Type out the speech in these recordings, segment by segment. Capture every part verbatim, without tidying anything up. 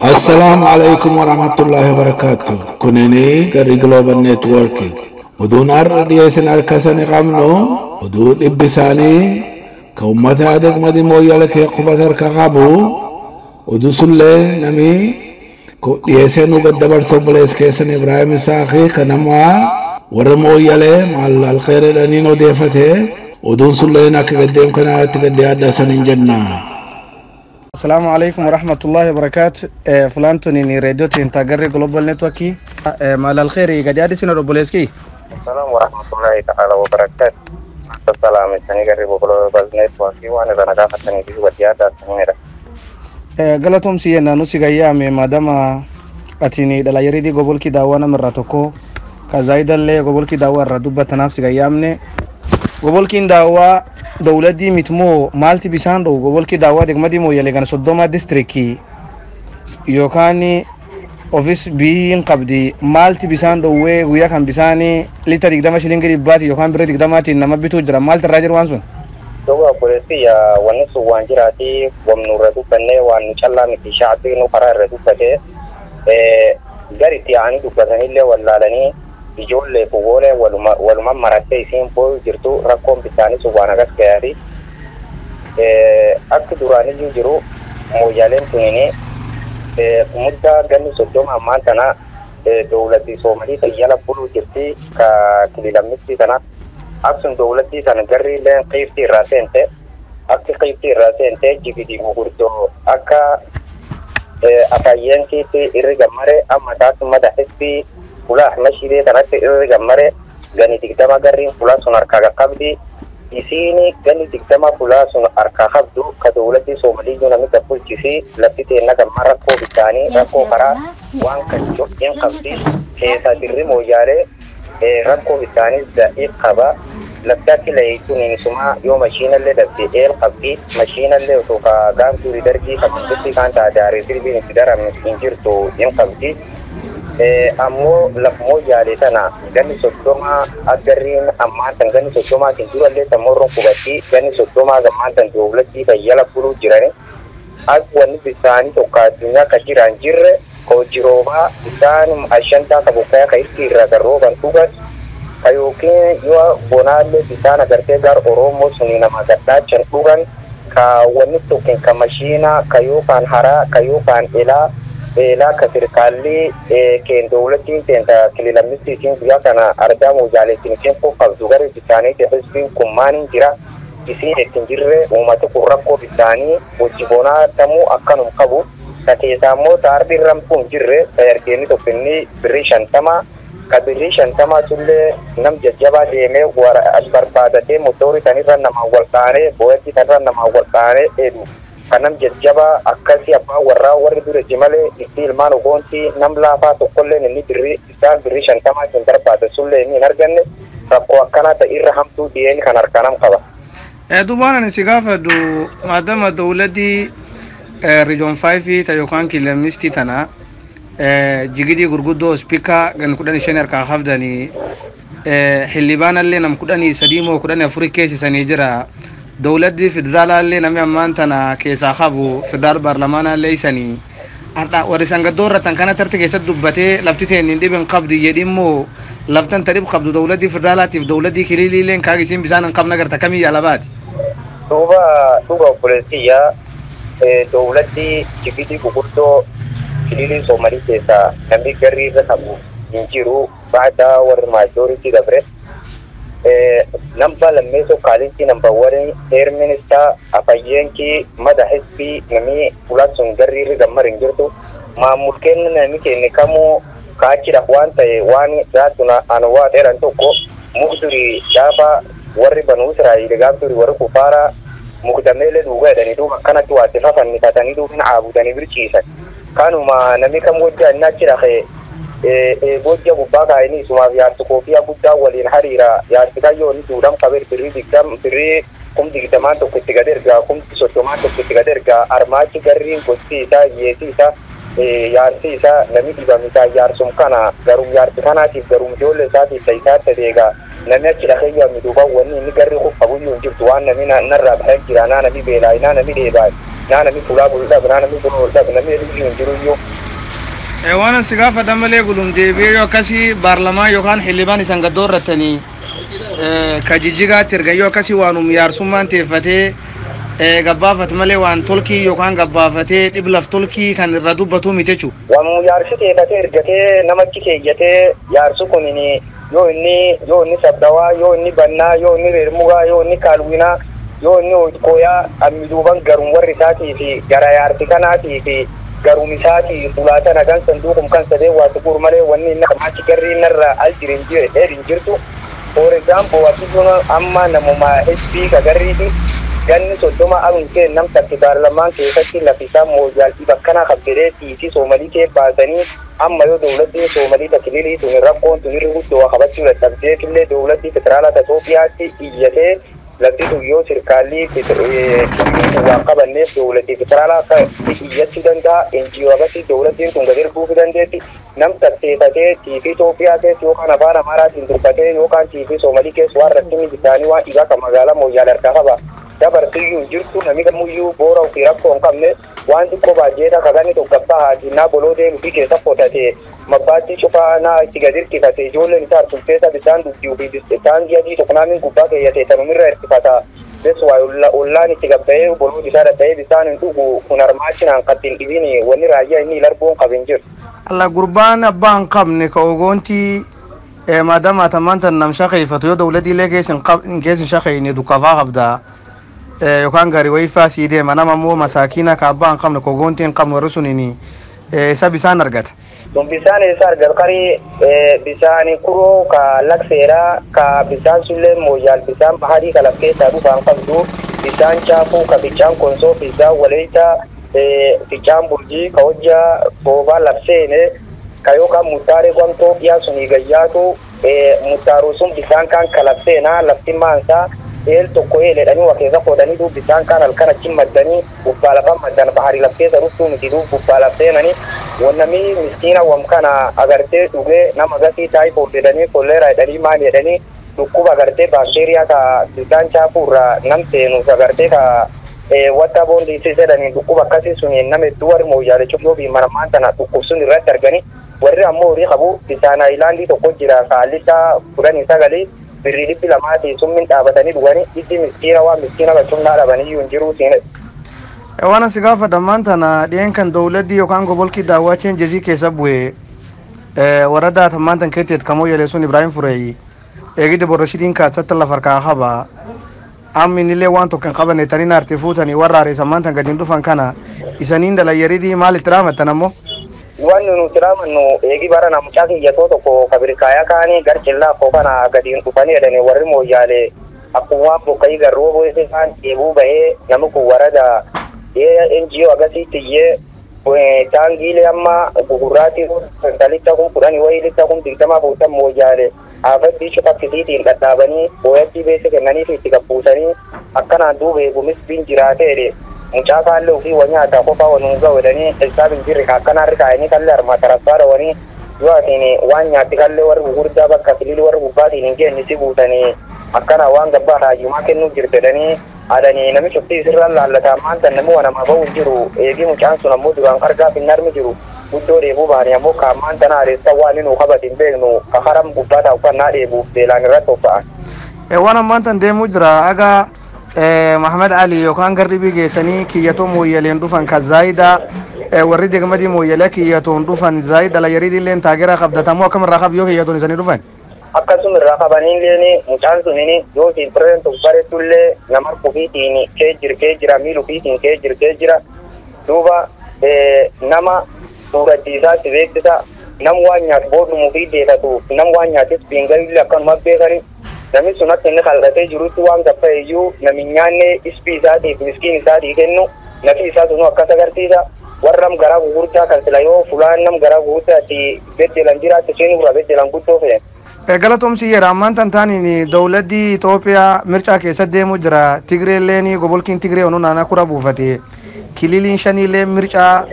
السلام عليكم ورحمة الله وبركاته. كنني غاري جلوبال نتوركينج. ودون أرديسن أركسن قامنو ودون إبساني كومة هذا مدي مويال كي قبضر كقابو ودون سلة نمي كيسن وقدبر سبلس كيسن إبراهيم إساقي كنما ورموياله مال الخير لنينو ديفته ودون سلة نك قديم كنا تقدي هذا سنين جنة. السلام عليكم ورحمة الله وبركاته. فلانتوني راديو تنتاغري جلوبال نتوركي مال الخير قد سنة روبوليسكي. السلام ورحمة الله تعالى وبركاته. السلام تنتاغري جلوبال نتوركي وانا بنجاح تنتاغري وديادا سنيرة. غلطهم سينا نسيغايا مي ماداما أتيني دلا يريدي قبول كي داوانا مراتوكو كزايدا اللي قبول كي داوا الردوبة تنافسي غايامني قبول كي داوا دولتي متمو مالتي بيساندو قبول كي داوا ديك مدي مو يلي كان صدوما ديستريكي يوكاني اوفيس بين قبدي مالتي بيساندو وي ويا كان بيساني ليتا ديك دما شلينغري باتي يوكان بري ديك دماتي نما بيتو جرا مالتي راجر وانسون دوا بوليسي يا ونسو وانجراتي ومنورتو بني وان شاء متي شعبي نو قرار ردو بته ا غاريتي اني دو بتانيله ولا لاني يجول فوغوله ولما ولما مراتي سين بو جرتو رقم بتاني سوانا غس كياري ا اك دوراني جيرو مويالين توني ا مدة غني سدوم امانتنا دولتي سومالي تيالا بولو جرتي كا كليلامتي تنا أكسن دولتي تنقري لين قيفتي راسنته أكي قيفتي راسنته جيبيدي مغردو أكا أكا ينكي تي إرغا مري أما تاس مدى حسبي فلاح مشيدي تنكي إرغا مري غني تكتما قرين فلاح سنركا قبدي إسيني غني تكتما فلاح سنركا قبدو كدولتي سومالي جونا متفل جسي لفتي إنك مرقو بتاني رقو خرا وانكا جوكين قبدي كيسا دري موجاري رقو بتاني زائد قبا لفتاكي لأيتوني نسمع يوم ماشينا اللي دبدي إيل قبدي ماشينا اللي وطوكا قام توري درجي قبضتي كانت داري تربي نتدارا من إنجيرتو ين قبدي أمو لفمو جالتنا غني سدوما أدرين أمانتن غني سدوما كنجور اللي تمرون قبتي غني سدوما زمانتن دولتي بيالا بلو جراني أقواني بساني توقاتنا كجيران جير كوجيروبا بساني أشانتا كبوكايا كيرتي رغروبا توغس كيوكين يوا بونالي بسانا غرتي غار أورومو سنينا مغتا چنطوغن كواني توكين كماشينا كيوكان هرا كيوكان إلا إلا كتركالي كين دولتين تنتا كليلاميسي تين بيا كانا أردا موجالي تنكين فو قبضوغر بساني تحسبين كمانين جرا إسين التنجر وماتو قرقو بساني وجبونا تمو أكانو مقبو كتيسامو تاربي رمكم جر سيركيني توفني بريشان تما كبريشان تما سولي نم ججبا ديمي ورا أشبر بادتي موتوري تنيرا نما والتاني بوهتي تنيرا نما والتاني إدو كنم ججبا أكاسي أبا ورا وردو رجمالي إستيل مانو غونتي نم لافا تقولي نني بري إستال بريشان تما سنتر بادة سولي ني نرجن رقو أكانا تإير حمتو ديني كنركانم قبا دوبانا نسيقافة دو مادام دولتي ريجون فايفي تايوكان كيلاميستي تنا جيجيدي غرغودو سبيكا غن كوداني شنر كا خفداني حليبان اللي نم كوداني سديمو كوداني افريكيسي سنيجرا دولتي فدرال اللي نم امانتنا كيسا خابو فدار برلمان اللي سني arda warisan gadora tan kana tartige sadubate laftite nindi ben qabdi yedimo laftan tarib qabdu dawladi federalati fi dawladi kilili len kagisin bisanan qabna garta kami yalabati tuba tuba polisiya دولتي جبتي بقولتو كليلي سومالي كيسا نمي غاري ركبو ينجرو بعد ورماجوريتي دبرت نمبا لميسو كالينتي نمبا ورين اير مينستا افاينكي مدى حسبي نمي فلاسون غاري رغمار انجرتو ما ممكن نمي كيني كامو كاكي دخوان تاي واني ذاتنا انوا ديران توكو مقدري دابا وري بنو اسرائيل غابتوري ورقو فارا مقدميل دوغا داني دوغا كانت تواتفا فنكاتاني دوغن عابوداني برشيسا كانوا ما نميكم وجه ناتشرا خي وجه بباقا عيني سما يارتكو فيها بدا ولين حريرا يارتكا يوني دورام قبير بري ديكتام بري كم ديكتامان تو كتغادرغا كم سوتومان تو كتغادرغا أرماكي غرين كتيسا يسيسا يارسيسا نمي ديبا ميتا يارسوم كانا غروم يارتكانا تيب غروم جول ساتي سيسا تديغا نمي أكي يومي دوبا وني نغري خوف أبو يونجب توان نمي نرى بحيك جرانا نمي بيلاينا نمي ديباي nana mi kula bulda nana mi bulda nana mi rin jiru yo e wana sigafa damale gulum de be yo kasi barlama yo kan hilibani sanga dorratani e kajijiga tirga yo kasi wanum yar sumante fate e gabbafat male wan tolki yo kan gabbafate diblaf tolki kan radu batu mitechu wa mu yar shite ka tirgate namaki ke yate yar su kunini yo ni yo ni sabdawa yo ni banna yo ni remuga yo ni kalwina yo ni koya amiduban garum warri tati fi garayar tikanati fi garum sati sulata na kan sandukum kan sade wa tukur male wanni na ma cikarri narra aljirin jire erin jirtu for example wa tuna amma na mu ma hp ka garri di ganni so doma abun ke nam takki barlaman ke sakki la fisa Moyale ibakana khabire ti ti somali ke bazani amma yo dawlati somali ta kilili to rakon to rubuto wa khabati la tabje kille dawlati petrala ta sofia ti iyate labdi to yo sirkali petrole wa qabanne dawlati petrala ka iyati danda ngo agati dawlati to ngadir bu dande ti nam takki ta te ti ti sofia ke to kana bara mara tin turpate yo kan ti somali ke swar ratini bitani wa iga kamagala Moyale ka haba dabar tiyu jirtu nami kamu yu bora ukira ko kamne wandi ko bajeda kagani to kappa dina bolode bike sapota te mabati chopa na tigadir ki kate jole ni tar tulpesa bisandu yu bi bistangi adi to kanami gubake yate tanumira irtifata beswa ulla ulla ni tigabe bolodi sara tay bisan ndugu kunar machina qatil ibini wani raja ni larbon qabenjir alla gurbana ban qabne ko gonti e madama tamanta nam shaqi fatu dawladi legesin qab ingesin shaqi ni du kafa qabda yo kan Gharri way faside manama mo masakina ka ban kamne ko gontin kam warusunini e sabisan argat dum bisan e sar Gharri e bisani kuro ka laksera ka bisan sulle Moyale bisan bahari ka lakke taru ban qabdu bisan chafu ka bisan konso bisan waleita e bisan burji ka hojja boba lapsene kayo ka mutare gonto ya suni gayato e mutaro sum bisan kan kalapsena laptimansa el to ko ele dani wa keza ko dani du bisan kan al kana cimma dani ubala kam madan bahari la keza rutu mi du ubala senani wonna mi miskina wam kana agarte duge na magati tai po dani kolera dani mani dani dukku agarte bacteria ka bisan cha pura nam tenu agarte ka e wata bondi sise dani dukku bakasi suni name duwar Moyale chobyo bi maramanta na dukku suni ratar gani warri amori khabu bisana ilandi to ko jira ka alita kurani sagali biridi pilamati summin tabatani duwani iti miskina wa miskina ba tunna da bani yunjiru sine e wana sigafa damanta na den kan dawladi yo kan gobolki dawa chen jezi ke sabwe e warada tamanta ketet kamo yele sun Ibrahim fureyi e gide boroshidin ka satalla farka haba amini le wanto kan qabane tanina artifutani warare samanta gadin dufan kana isaninda la yaridi mal trama tanamo wannu nu tirama no egi bara na mutaki ya toto ko kabirkaya kani garchilla ko kana gadin tufani da ne warri Moyale akuwa ko kai ga robo sai kan ebu bae namuku warada e ngo agati tiye ko tangile amma gurati ko dalita ko kurani wai lita ko digtama ko tam Moyale abadi chuka kiti da tabani o yati be se nani ti ka pusani akana dube gumis bin jirate muchaka lo ki wanya ta ko fa wonu ga wadani hisabin jirri ka kana rika ni kallar matarasara wani yuwa tini wanya tikalle war gurda ba katilil war bubati ni ge ni sibutani akana wanga ba ha yuma kenu jirte dani adani nami chukti sirran la ta manta namu wana ma bawu jiru e gi mu chansu na mudu an arga binar mi jiru budore bu bani amo ka manta na re tawani no khabatin be no ka haram bubata ko na de bu de lan rato fa e wana manta de mujra aga e Muhammad Ali yo kan Gharri bige sani ki yato Moyale ndufan ka zaida e waride gamadi Moyale ki yato ndufan zaida la yaridi len tagera qabda tamo kam raqab yo ki yato sani ndufan akasum raqabani leni muchansu nini yo ti present bare tulle namar ko biti ni ke jir ke jira milu biti ke jir ke jira duba e nama tura tisa tisa nam wanya bodu mu bide ka tu nam wanya tis pingal la kan mabbe gari nami sunat ne khalate jurutu wang da payu nami nyane ispiza di miskin sadi kenno nafi isa sunu akasa gartisa warram gara gurta kan selayo fulan nam gara gurta ti bete lanjira ti sinu ra bete langutto fe e galatom si yera man tantani ni dawladi Ethiopia mircha ke sadde mujra tigre leni gobolkin tigre onu nana kura bufati kililin shani le mircha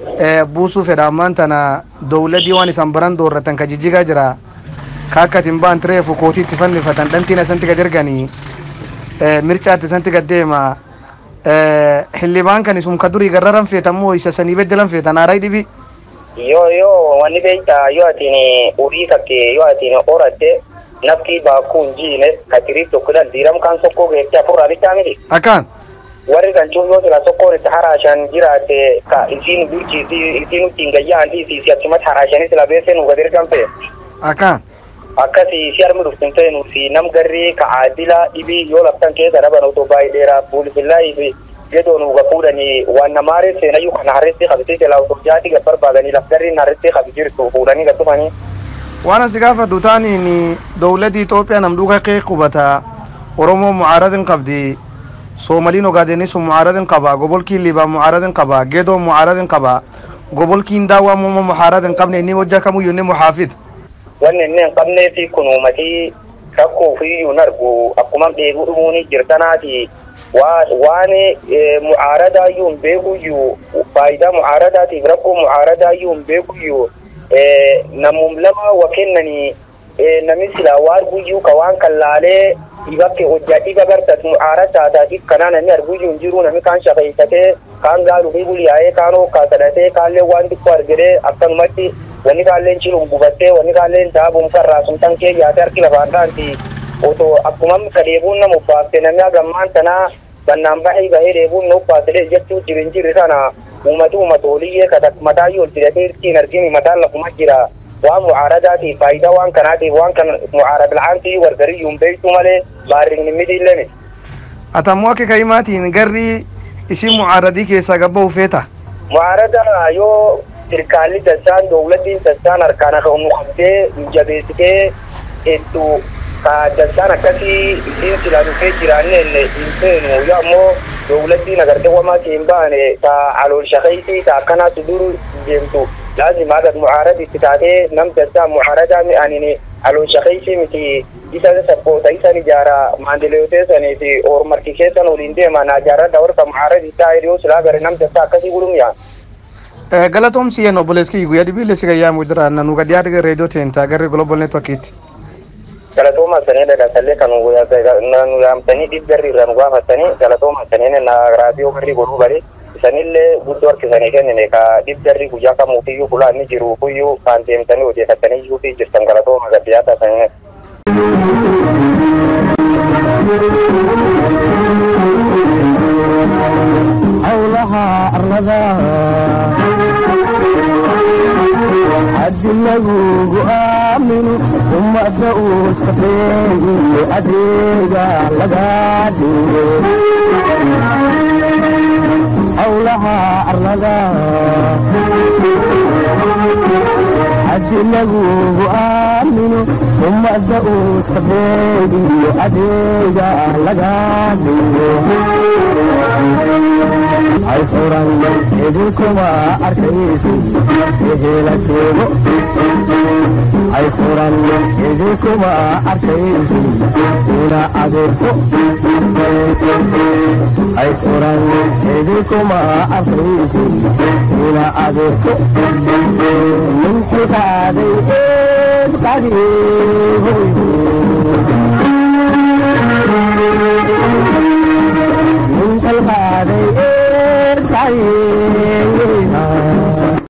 e busu fe da man tana dawladi wani sambaran doratan ka jijiga jira kaka timban trefu koti tifanni fatan dantina santi gadirgani e mircha ti santi gadema xildhibaan kan isum ka durii garraran feetamoo isa sanii beddelan feetan haaraa dhibi. Yoo yoo wanni beektaa yoo atiin urii kakkee yoo atiin horatte nafti baakuun jiine katirii tokkodhaan diiram kan sokkoo geessee afurraa bittaa miti. Akkaan. Warri kan cuubboo sila sokkoon itti haraashan jiraate ka isiin bulchiisii isiin ittiin gayyaan dhiisii achumatti haraashanii sila beessee nu gadi ergamte. Akkaan. Akkasii si harmi dhuftin ta'e nuti nam garrii ka aadila dhibii yoo laftan keessa dhaban otoo baay'ee dheeraa buulifillaayi fi gedoo nu gafuudhanii waan namaaree seenayyuu kan harreetti qabitee jalaa otoo jaati gad barbaadanii laf garriin harreetti qabi jirtu fuudhanii gad dhufanii. Waan asi gaafadhu taaniin dawladii Itoophiyaa nam dhuga kee qubata Oromoo mucaaradin qabdi Soomaliin Ogaadenis mucaaradin qaba gobolkiin Liibaa mucaaradin qaba Gedoo mucaaradin qaba gobolkiin Daawaa muuma mucaaradin qabne inni hojjaa kamuyyuu inni muxaafid. Wanni inni hin qabnee fi kunuumatii rakkoo fiiyyuu nargu akkuma dheebuu dhumuuni jirtanaati waan mucaaradaayyuu hin beekuyyuu faayidaa mucaaradaatiif rakkoo mucaaradaayyuu hin beekuyyuu namum lama wa kennanii namni silaa waan guyyuu ka waan kan laalee dhibakke hojjaa dhiba bartat mucaaradaataatiif kanaa namni arguyyuu hin jiru namni kaan shaqeessatee kaan gaaluu fi buliyaa'ee kaan hokkaa sadhatee kaallee waan xiqqoo argedee akkanumatti wani kaalleen chilum gubattee wani kaalleen daabuun farraasum tan kee yaate harki lafaan dhaanti otoo akkuma kadeebuun nama uffaafte namni hagammaan tanaa bannaan bahee bahee deebuun na uffaatee jechuu jirin jirri sana uumati uumatooliyyee katak mataa yoo fidatee ittiin arginu mataan lafuma jira waan mucaaradaatiif faayidaa waan kanaatiif waan kan mucaarad la'aantii wargariyyuu hin beektu malee baarriin hin midhiillemi. Atammoo akka kaimaatiin garri isin mucaaradii keessaa gabba ufeeta. Mucaarada yoo sirkaalli dasaan dawladdiin dasaan harkaan akka nu qabdee jabeessitee hedduu ka dasaan akkasii isiin silaa dhufee jiraanne hin feenu yoo ammoo dawladdiin agartee wamaa siin baane ka alool shaqeetii ka akkanaatu duru deemtu laazima agat mucaaraditti taatee nam dasaan mucaaradaa mi'aanini alool shaqeetii miti isa sappoota isan ijaara maandileeyotee sanii fi ormarki keessan waliin deeman ajaarradha warra mucaaradii taa'ee dhiyoo silaa gare nam dasaa akkasii gudum yaa. Galatom si yeno boleski guyya dibile siga ya mudra na nuga dia de radio tenta garre global network it galatoma sanene da salle kanu guyya na nu yam tani dibberri ran gwa fatani galatoma sanene na radio garri goru bari sanille gudor ki sanene ne ka dibberri guyya ka mu fiyu kula ni jiru kuyu kan tem tani ode fatani yuti jistam galatoma ga dia ta sanene حولها الرضا أدله آمن ثم أدعو السفين أدريجا لقادي حولها الرضا أدله آمن ثم أدعو السفين أدريجا لقادي ay furan idinkuma arkaysi ehela joogo ay furan idinkuma arkaysi una adeerko ay furan idinkuma arkaysi una adeerko min xikaaday eed qadiiboy min kalqaaday eed qadiiboy